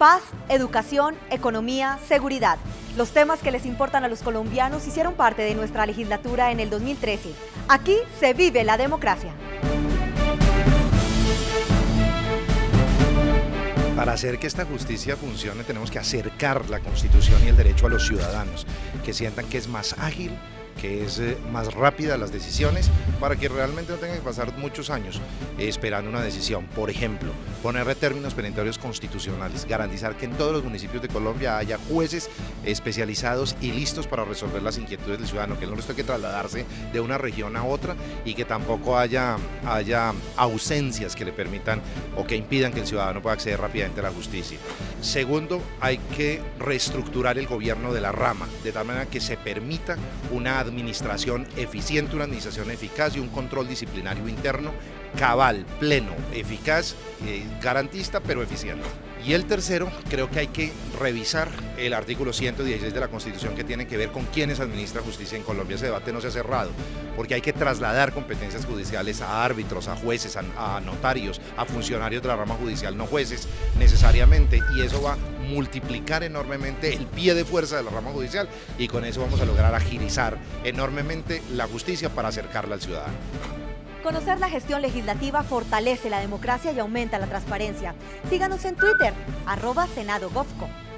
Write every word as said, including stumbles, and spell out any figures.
Paz, educación, economía, seguridad. Los temas que les importan a los colombianos hicieron parte de nuestra legislatura en el dos mil trece. Aquí se vive la democracia. Para hacer que esta justicia funcione tenemos que acercar la Constitución y el derecho a los ciudadanos, que sientan que es más ágil, que es eh, más rápida las decisiones, para que realmente no tengan que pasar muchos años eh, esperando una decisión. Por ejemplo, ponerle términos perentorios constitucionales, garantizar que en todos los municipios de Colombia haya jueces especializados y listos para resolver las inquietudes del ciudadano, que no les toque trasladarse de una región a otra y que tampoco haya, haya ausencias que le permitan o que impidan que el ciudadano pueda acceder rápidamente a la justicia. Segundo, hay que reestructurar el gobierno de la rama, de tal manera que se permita una administración eficiente, una administración eficaz y un control disciplinario interno cabal, pleno, eficaz, eh, garantista pero eficiente. Y el tercero, creo que hay que revisar el artículo ciento dieciséis de la Constitución, que tiene que ver con quiénes administran justicia en Colombia. Ese debate no se ha cerrado, porque hay que trasladar competencias judiciales a árbitros, a jueces, a, a notarios, a funcionarios de la rama judicial, no jueces necesariamente, y eso va a multiplicar enormemente el pie de fuerza de la rama judicial, y con eso vamos a lograr agilizar enormemente la justicia para acercarla al ciudadano. Conocer la gestión legislativa fortalece la democracia y aumenta la transparencia. Síganos en Twitter, arroba Senado Gofco.